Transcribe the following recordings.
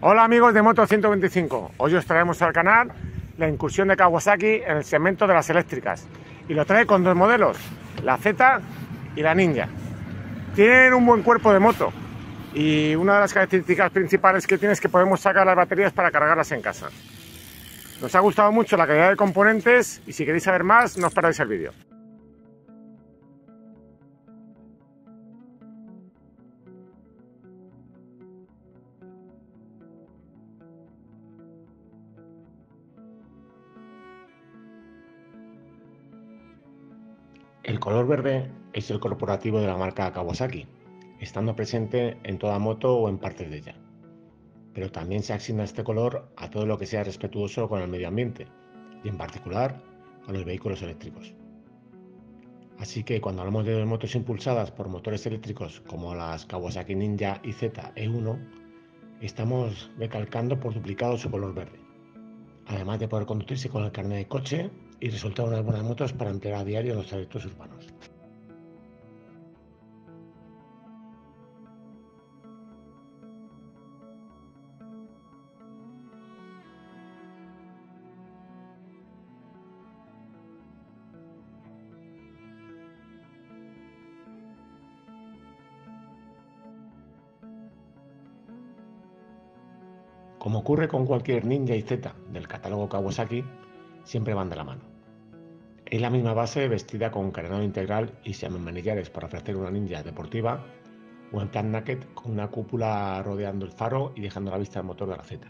Hola amigos de Moto 125, hoy os traemos al canal la incursión de Kawasaki en el segmento de las eléctricas y lo trae con dos modelos, la Z y la Ninja. Tienen un buen cuerpo de moto y una de las características principales que tiene es que podemos sacar las baterías para cargarlas en casa. Nos ha gustado mucho la calidad de componentes y si queréis saber más no os perdáis el vídeo. El color verde es el corporativo de la marca Kawasaki, estando presente en toda moto o en partes de ella. Pero también se asigna este color a todo lo que sea respetuoso con el medio ambiente, y en particular a los vehículos eléctricos. Así que cuando hablamos de motos impulsadas por motores eléctricos como las Kawasaki Ninja y Z E1, estamos recalcando por duplicado su color verde, además de poder conducirse con el carnet de coche y resultar unas buenas motos para emplear a diario en los trayectos urbanos. Como ocurre con cualquier Ninja y Z del catálogo Kawasaki, siempre van de la mano. Es la misma base vestida con carenado integral y semimanillares para ofrecer una Ninja deportiva o en plan naked con una cúpula rodeando el faro y dejando a la vista el motor de la Z.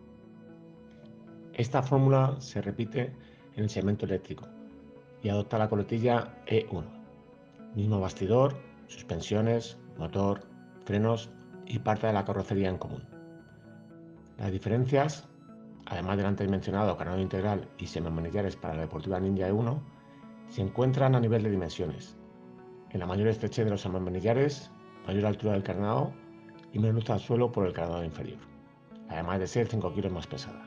Esta fórmula se repite en el segmento eléctrico y adopta la coletilla E1. Mismo bastidor, suspensiones, motor, frenos y parte de la carrocería en común. Las diferencias, además del antes mencionado carenado integral y semimanillares para la deportiva Ninja E1, se encuentran a nivel de dimensiones. En la mayor estrechez de los semimanillares, mayor altura del carenado y menos luz al suelo por el carenado inferior, además de ser 5 kilos más pesada.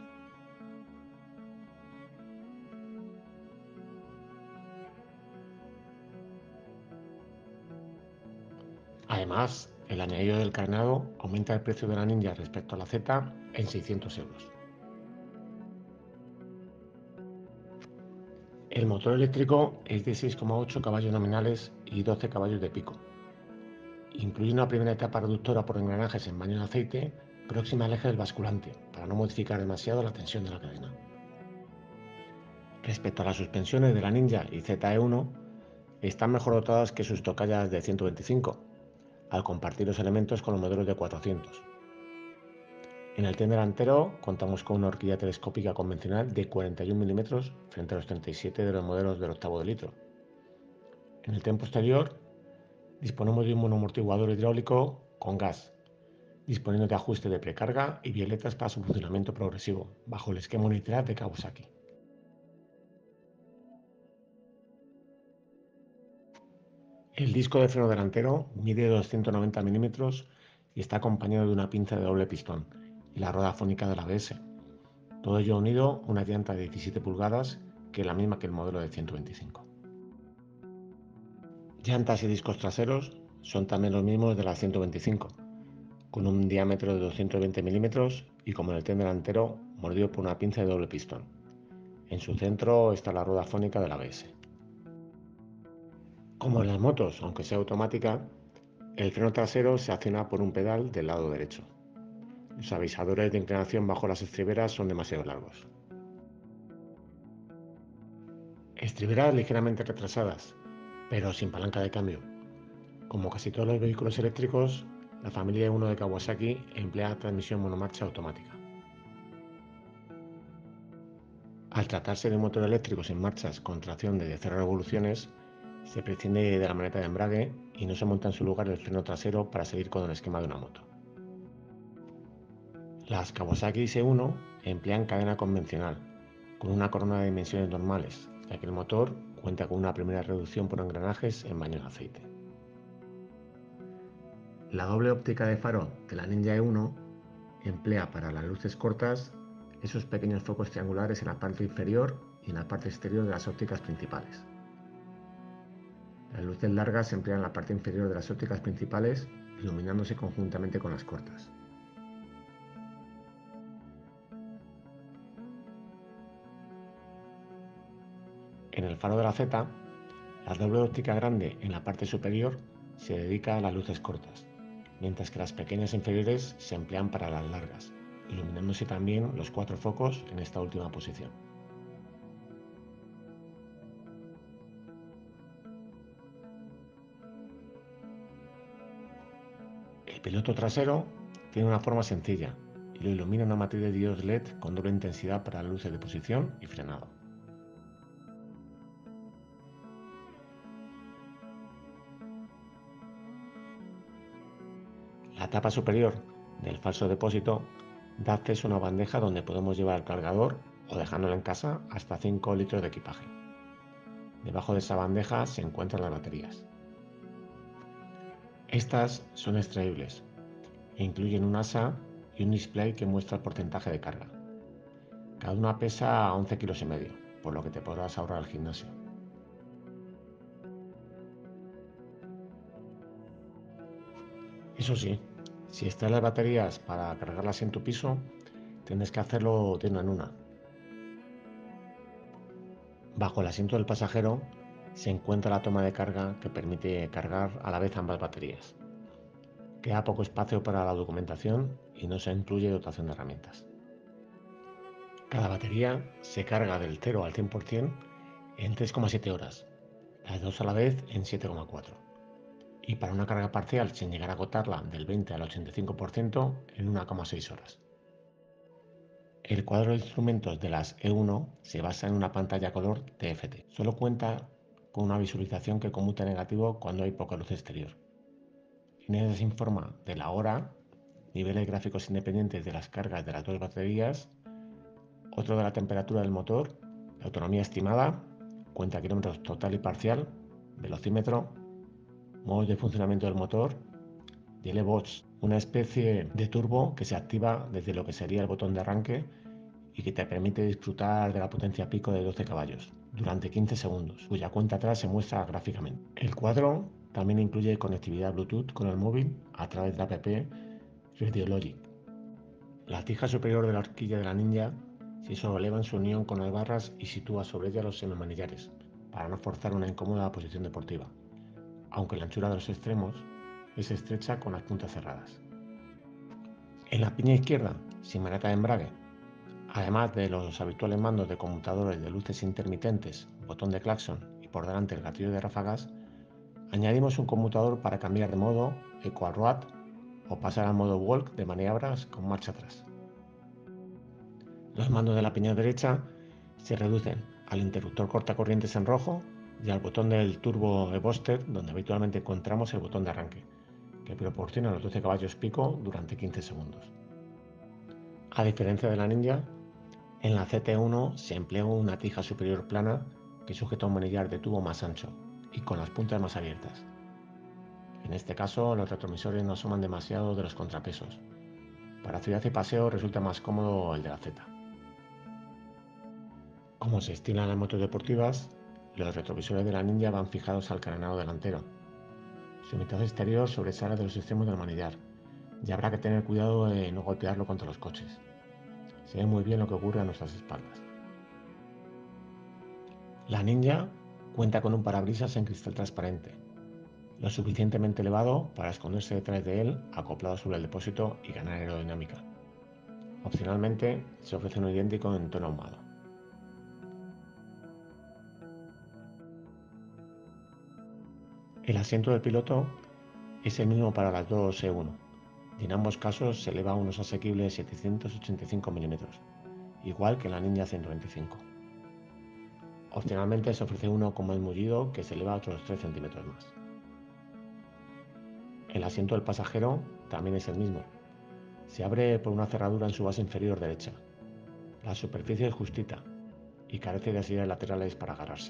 Además, el añadido del carenado aumenta el precio de la Ninja respecto a la Z en 600 euros. El motor eléctrico es de 6,8 caballos nominales y 12 caballos de pico. Incluye una primera etapa reductora por engranajes en baño de aceite próxima al eje del basculante, para no modificar demasiado la tensión de la cadena. Respecto a las suspensiones de la Ninja y ZE1, están mejor dotadas que sus tocallas de 125, al compartir los elementos con los modelos de 400. En el tren delantero contamos con una horquilla telescópica convencional de 41 mm frente a los 37 de los modelos del octavo de litro. En el tren posterior disponemos de un monoamortiguador hidráulico con gas, disponiendo de ajuste de precarga y violetas para su funcionamiento progresivo, bajo el esquema unitario de Kawasaki. El disco de freno delantero mide 290 mm y está acompañado de una pinza de doble pistón y la rueda fónica del ABS. Todo ello unido a una llanta de 17 pulgadas, que es la misma que el modelo de 125. Llantas y discos traseros son también los mismos de la 125, con un diámetro de 220 mm y como en el tren delantero, mordido por una pinza de doble pistón. En su centro está la rueda fónica del ABS. Como en las motos, aunque sea automática, el freno trasero se acciona por un pedal del lado derecho. Los avisadores de inclinación bajo las estriberas son demasiado largos. Estriberas ligeramente retrasadas, pero sin palanca de cambio. Como casi todos los vehículos eléctricos, la familia E1 de Kawasaki emplea transmisión monomarcha automática. Al tratarse de un motor eléctrico sin marchas con tracción de 0 revoluciones, se prescinde de la maneta de embrague y no se monta en su lugar el freno trasero para seguir con el esquema de una moto. Las Kawasaki S1 emplean cadena convencional, con una corona de dimensiones normales, ya que el motor cuenta con una primera reducción por engranajes en baño de aceite. La doble óptica de faro de la Ninja E1 emplea para las luces cortas esos pequeños focos triangulares en la parte inferior y en la parte exterior de las ópticas principales. Las luces largas se emplean en la parte inferior de las ópticas principales, iluminándose conjuntamente con las cortas. En el faro de la Z, la doble óptica grande en la parte superior se dedica a las luces cortas, mientras que las pequeñas inferiores se emplean para las largas, iluminándose también los 4 focos en esta última posición. El piloto trasero tiene una forma sencilla y lo ilumina una matriz de diodos LED con doble intensidad para luces de posición y frenado. La tapa superior del falso depósito da acceso a una bandeja donde podemos llevar el cargador o dejándolo en casa hasta 5 litros de equipaje. Debajo de esa bandeja se encuentran las baterías. Estas son extraíbles e incluyen un asa y un display que muestra el porcentaje de carga. Cada una pesa 11,5 kilos, por lo que te podrás ahorrar el gimnasio. Eso sí, si extraes las baterías para cargarlas en tu piso, tendrás que hacerlo de una en una. Bajo el asiento del pasajero se encuentra la toma de carga que permite cargar a la vez ambas baterías. Queda poco espacio para la documentación y no se incluye dotación de herramientas. Cada batería se carga del 0 al 100% en 3,7 horas, las dos a la vez en 7,4. Y para una carga parcial sin llegar a agotarla del 20 al 85% en 1,6 horas. El cuadro de instrumentos de las E1 se basa en una pantalla color TFT. Solo cuenta con una visualización que conmuta negativo cuando hay poca luz exterior. En ella se informa de la hora, niveles gráficos independientes de las cargas de las dos baterías, otro de la temperatura del motor, la autonomía estimada, cuenta kilómetros total y parcial, velocímetro, modos de funcionamiento del motor y el e-box, una especie de turbo que se activa desde lo que sería el botón de arranque y que te permite disfrutar de la potencia pico de 12 caballos durante 15 segundos, cuya cuenta atrás se muestra gráficamente. El cuadro también incluye conectividad Bluetooth con el móvil a través de la app Radiologic. La tija superior de la horquilla de la Ninja se sobreleva en su unión con las barras y sitúa sobre ella los semimanillares, para no forzar una incómoda posición deportiva, aunque la anchura de los extremos es estrecha con las puntas cerradas. En la piña izquierda, sin maneta de embrague, además de los habituales mandos de conmutadores de luces intermitentes, botón de claxon y por delante el gatillo de ráfagas, añadimos un conmutador para cambiar de modo Eco al Road o pasar al modo Walk de maniobras con marcha atrás. Los mandos de la piña derecha se reducen al interruptor cortacorrientes en rojo y al botón del turbo e-booster, donde habitualmente encontramos el botón de arranque, que proporciona los 12 caballos pico durante 15 segundos. A diferencia de la Ninja, en la ZT1 se emplea una tija superior plana que sujeta un manillar de tubo más ancho y con las puntas más abiertas. En este caso, los retrovisores no asoman demasiado de los contrapesos. Para ciudad y paseo resulta más cómodo el de la Z. Como se estila en las motos deportivas, los retrovisores de la Ninja van fijados al carenado delantero. Su mitad exterior sobresale de los extremos del manillar y habrá que tener cuidado de no golpearlo contra los coches. Se ve muy bien lo que ocurre a nuestras espaldas. La Ninja cuenta con un parabrisas en cristal transparente, lo suficientemente elevado para esconderse detrás de él, acoplado sobre el depósito y ganar aerodinámica. Opcionalmente, se ofrece uno idéntico en tono ahumado. El asiento del piloto es el mismo para las dos E1 y en ambos casos se eleva a unos asequibles 785 mm, igual que en la Ninja 125. Opcionalmente se ofrece uno con más mullido que se eleva a otros 3 centímetros más. El asiento del pasajero también es el mismo. Se abre por una cerradura en su base inferior derecha. La superficie es justita y carece de asidas laterales para agarrarse.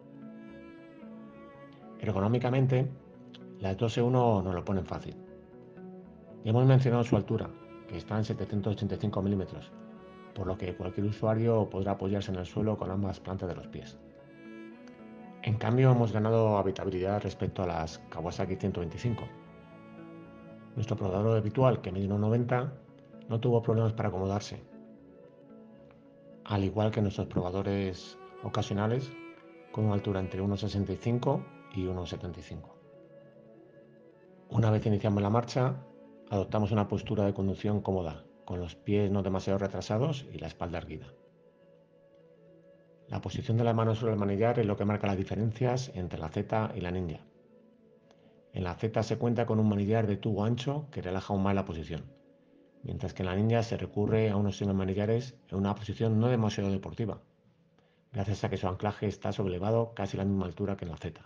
Ergonómicamente, las 2E1 nos lo ponen fácil. Ya hemos mencionado su altura, que está en 785 mm, por lo que cualquier usuario podrá apoyarse en el suelo con ambas plantas de los pies. En cambio, hemos ganado habitabilidad respecto a las Kawasaki 125. Nuestro probador habitual, que mide 1,90, no tuvo problemas para acomodarse, al igual que nuestros probadores ocasionales, con una altura entre 1,65 y 1,75. Una vez iniciamos la marcha, adoptamos una postura de conducción cómoda, con los pies no demasiado retrasados y la espalda erguida. La posición de las manos sobre el manillar es lo que marca las diferencias entre la Z y la Ninja. En la Z se cuenta con un manillar de tubo ancho que relaja aún más la posición, mientras que en la Ninja se recurre a unos semimanillares en una posición no demasiado deportiva, gracias a que su anclaje está sobrelevado casi a la misma altura que en la Z.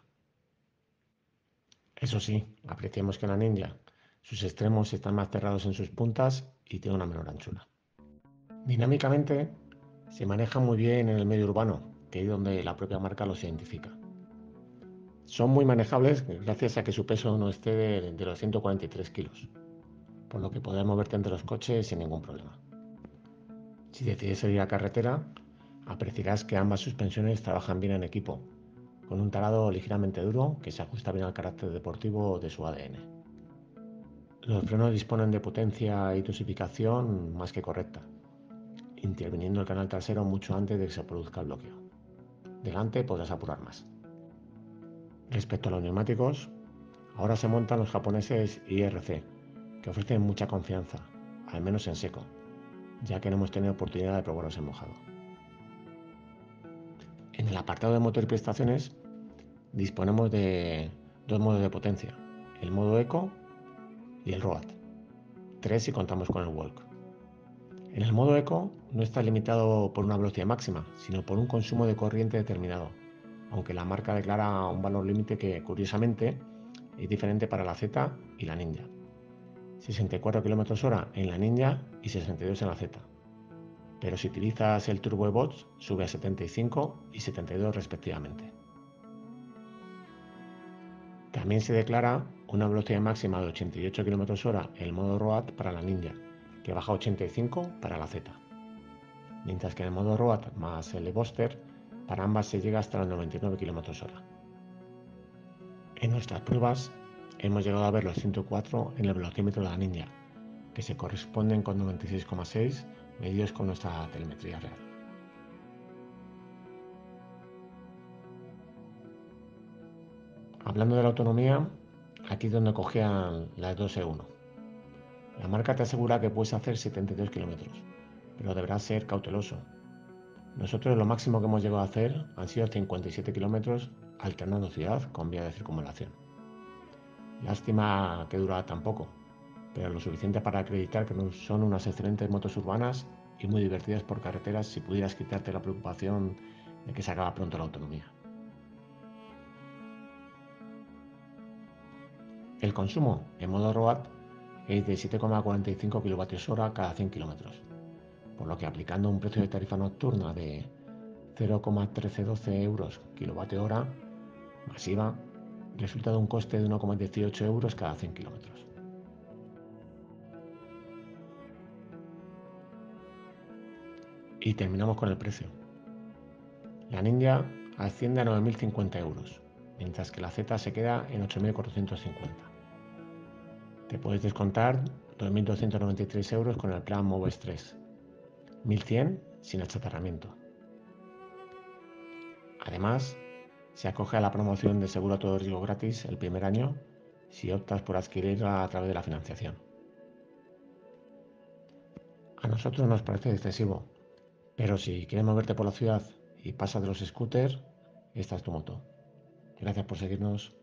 Eso sí, apreciamos que en la Ninja sus extremos están más cerrados en sus puntas y tiene una menor anchura. Dinámicamente, se maneja muy bien en el medio urbano, que es donde la propia marca los identifica. Son muy manejables gracias a que su peso no excede de los 143 kilos, por lo que podrás moverte entre los coches sin ningún problema. Si decides salir a carretera, apreciarás que ambas suspensiones trabajan bien en equipo, con un tarado ligeramente duro que se ajusta bien al carácter deportivo de su ADN. Los frenos disponen de potencia y dosificación más que correcta, interviniendo el canal trasero mucho antes de que se produzca el bloqueo. Delante podrás apurar más. Respecto a los neumáticos, ahora se montan los japoneses IRC, que ofrecen mucha confianza, al menos en seco, ya que no hemos tenido oportunidad de probarlos en mojado. En el apartado de motor y prestaciones disponemos de dos modos de potencia, el modo Eco y el Road, 3 si contamos con el Walk. En el modo Eco no está limitado por una velocidad máxima, sino por un consumo de corriente determinado, aunque la marca declara un valor límite que, curiosamente, es diferente para la Z y la Ninja. 64 km/h en la Ninja y 62 en la Z. Pero si utilizas el Turbo E-Box sube a 75 y 72 respectivamente. También se declara una velocidad máxima de 88 km/h en el modo Road para la Ninja, que baja a 85 para la Z. Mientras que en el modo Road más el E-Booster, para ambas se llega hasta los 99 km/h. En nuestras pruebas hemos llegado a ver los 104 en el velocímetro de la Ninja, que se corresponden con 96,6 medidos con nuestra telemetría real. Hablando de la autonomía, aquí es donde cogían las 2E1. La marca te asegura que puedes hacer 72 km, pero deberás ser cauteloso. Nosotros lo máximo que hemos llegado a hacer han sido 57 km alternando ciudad con vía de circunvalación. Lástima que dura tan poco, pero lo suficiente para acreditar que son unas excelentes motos urbanas y muy divertidas por carreteras si pudieras quitarte la preocupación de que se acaba pronto la autonomía. El consumo en modo Road es de 7,45 kWh cada 100 km, por lo que aplicando un precio de tarifa nocturna de 0,1312 euros kWh masiva, resulta de un coste de 1,18 euros cada 100 km. Y terminamos con el precio. La Ninja asciende a 9.050 euros, mientras que la Z se queda en 8.450. Te puedes descontar 2.293 euros con el plan Moves 3, 1.100 sin achatarramiento. Además, se acoge a la promoción de seguro a todo riesgo gratis el primer año si optas por adquirirla a través de la financiación. A nosotros nos parece excesivo, pero si quieres moverte por la ciudad y pasas de los scooters, esta es tu moto. Gracias por seguirnos.